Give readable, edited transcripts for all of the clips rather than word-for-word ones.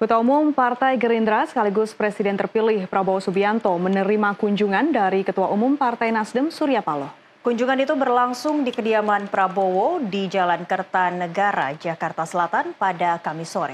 Ketua Umum Partai Gerindra sekaligus Presiden terpilih Prabowo Subianto menerima kunjungan dari Ketua Umum Partai Nasdem Surya Paloh. Kunjungan itu berlangsung di kediaman Prabowo di Jalan Kertanegara, Jakarta Selatan pada Kamis sore.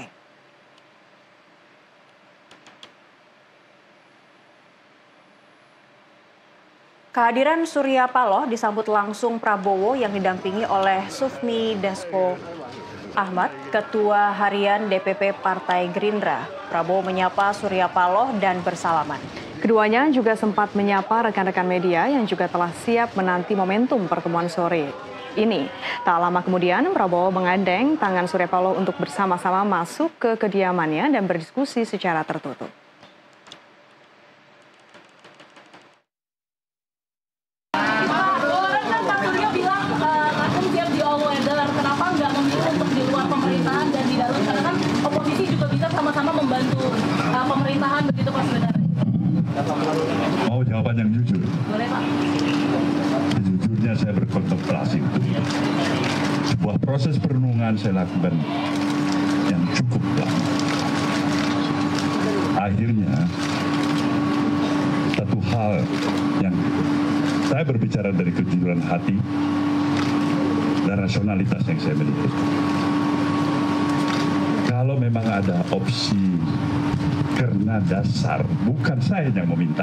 Kehadiran Surya Paloh disambut langsung Prabowo yang didampingi oleh Sufmi Dasko Ahmad, Ketua Harian DPP Partai Gerindra. Prabowo menyapa Surya Paloh dan bersalaman. Keduanya juga sempat menyapa rekan-rekan media yang juga telah siap menanti momentum pertemuan sore ini. Tak lama kemudian, Prabowo menggandeng tangan Surya Paloh untuk bersama-sama masuk ke kediamannya dan berdiskusi secara tertutup. Pemerintahan dan di dalam karena kan oposisi juga bisa sama-sama membantu pemerintahan begitu Pak sebenarnya. Mau jawaban yang jujur? Boleh Pak. Sejujurnya saya berkontemplasi sebuah proses perenungan saya lakukan yang cukup lama. Akhirnya satu hal yang saya berbicara dari kejujuran hati dan rasionalitas yang saya miliki. Kalau memang ada opsi karena dasar, bukan saya yang meminta,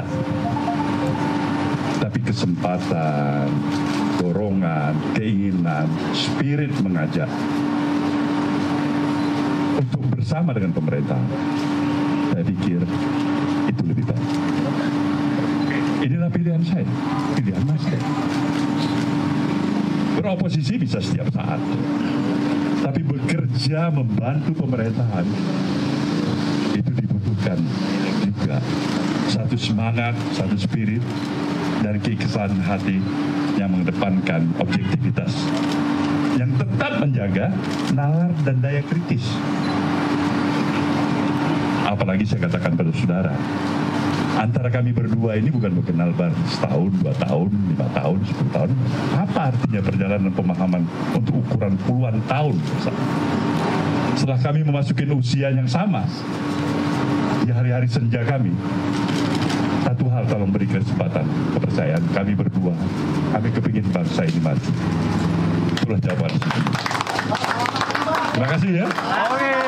tapi kesempatan, dorongan, keinginan, spirit mengajak untuk bersama dengan pemerintah, saya pikir itu lebih baik. Inilah pilihan saya, pilihan Nasdem. Beroposisi bisa setiap saat, tapi bekerja membantu pemerintahan itu dibutuhkan juga satu semangat, satu spirit dan keikhlasan hati yang mengedepankan objektivitas yang tetap menjaga nalar dan daya kritis. Apalagi saya katakan pada saudara, antara kami berdua ini bukan mengenal baru setahun, 2 tahun, 5 tahun, 10 tahun. Apa artinya perjalanan pemahaman untuk ukuran puluhan tahun? Setelah kami memasuki usia yang sama, di hari-hari senja kami, satu hal tolong beri kesempatan, kepercayaan kami berdua, kami kepingin bangsa ini maju. Itulah jawaban. Terima kasih ya.